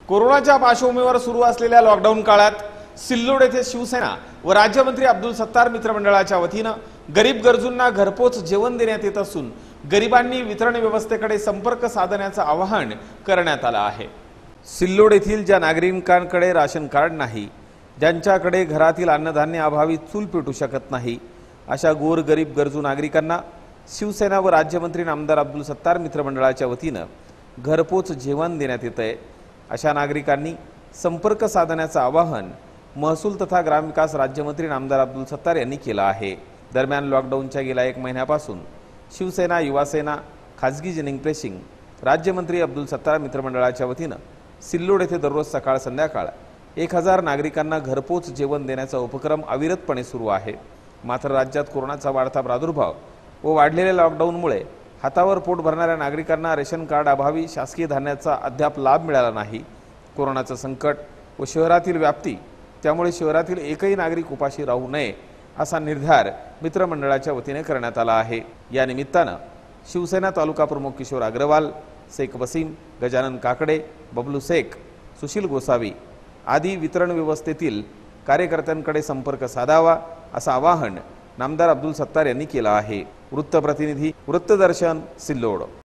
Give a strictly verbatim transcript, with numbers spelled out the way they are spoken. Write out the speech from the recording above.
कोरोनाच्या पार्श्वभूमीवर सुरू असलेल्या लॉकडाऊन काळात सिल्लोड येथे शिवसेना व राज्यमंत्री अब्दुल सत्तार मित्रमंडळाच्या वतीने गरीब गरजूंना घरपोच जेवण देण्यात येत असून गरिबांनी वितरण व्यवस्थेकडे संपर्क साधण्याचे आवाहन करण्यात आले आहे। सिल्लोड येथील ज्या नागरिकांकडे राशन कार्ड नाही, ज्यांच्याकडे घरातील अन्नधान्य अभावी चूल पेटू शकत नाही, अशा गोर गरीब गरजू नागरिकांना शिवसेना व राज्यमंत्री आमदार अब्दुल सत्तार मित्रमंडळाच्या वतीने घरपोच जेवण देण्यात येत आहे। अशा नागरिकांनी संपर्क साधण्याचे आवाहन महसूल तथा ग्रामविकास राज्यमंत्री आमदार अब्दुल सत्तार यांनी केले आहे। दरम्यान लॉकडाऊनच्या गेल्या एक महिन्यापासून शिवसेना, युवासेना, खाजगी जिनिंग प्रेसिंग राज्यमंत्री अब्दुल सत्तार मित्रमंडळाच्या वतीने सिल्लोड येथे दररोज सकाळ संध्याकाळ एक हजार नागरिकांना घरपोच जेवण देण्याचा उपक्रम अविरतपणे सुरू आहे। मात्र राज्यात कोरोनाचा वाढता प्रादुर्भाव व वाढलेल्या लॉकडाऊनमुळे हातावर पोट भरणाऱ्या नागरिकांना रेशन कार्ड अभावी शासकीय धान्याचा अद्याप लाभ मिळाला नाही। कोरोनाचं संकट व शहरातील व्याप्ती, त्यामुळे शहरातील एकही नागरिक उपाशी राहू नये असा निर्धार मित्रमंडळाच्या वतीने करण्यात आला आहे। या निमित्ताने शिवसेना तालुका प्रमुख किशोर अग्रवाल, शेख वसीम, गजानन काकडे, बबलू शेख, सुशील गोसावी आदी वितरण व्यवस्थेतील कार्यकर्त्यांकडे संपर्क साधावा असं आवाहन नामदार अब्दुल सत्तार यांनी केलं आहे। वृत्त प्रतिनिधी, वृत्तदर्शन, सिल्लोड।